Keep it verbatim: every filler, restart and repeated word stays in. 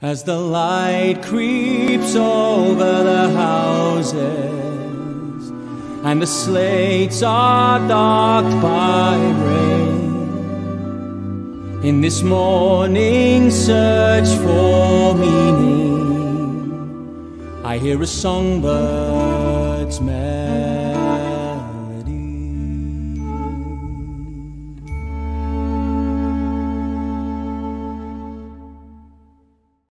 As the light creeps over the houses and the slates are darked by rain, in this morning search for meaning, I hear a songbird's melody.